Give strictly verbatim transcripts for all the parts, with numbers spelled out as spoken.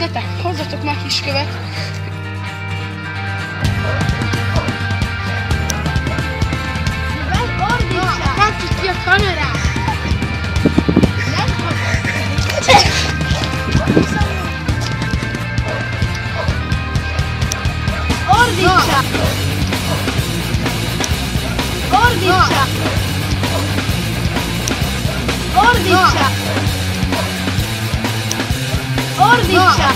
Gyertek, hozzatok már kiskövet! Rakd ki a kamerát! Ordítsa! Ordítsa! Ordítsa! Ordítsa!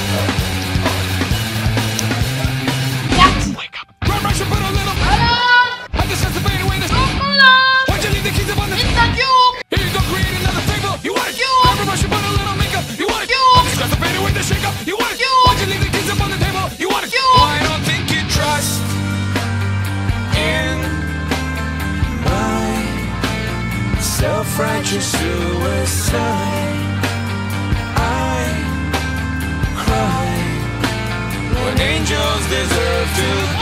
Wake up! Run, rush, and put a little. I just have to fade away this. Why'd you leave the keys up on the? It's a cube! Here you go, create another fable. You want it? Run, rush, and put a little makeup. You want it? Just have to fade away the shake up. You want it? Why'd you leave the keys up on the table? You want it? Well, I don't think you trust in my self-righteous suicide. I cry when angels deserve to.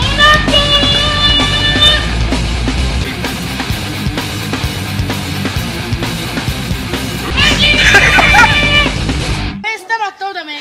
Questa va tutta da me!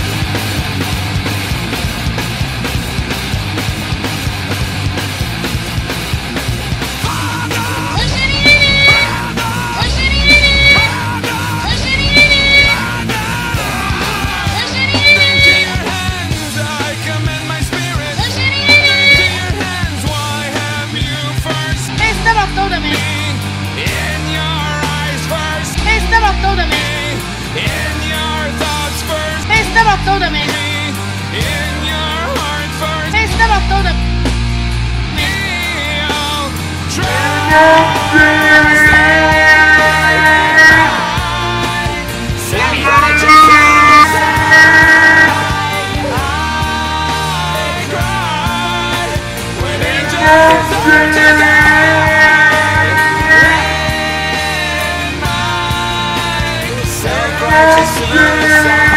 Toda me. In your heart first. Estaba toda me. I'll try. I cry when angels deserve to die. When my self-righteous suicide.